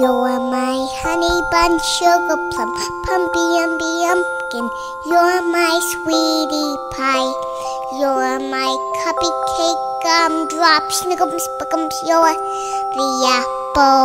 You're my honey bun, sugar plum, pumpy umby umpkin. You're my sweetie pie. You're my cupcake, gumdrop, snickums, spickums. You're the apple.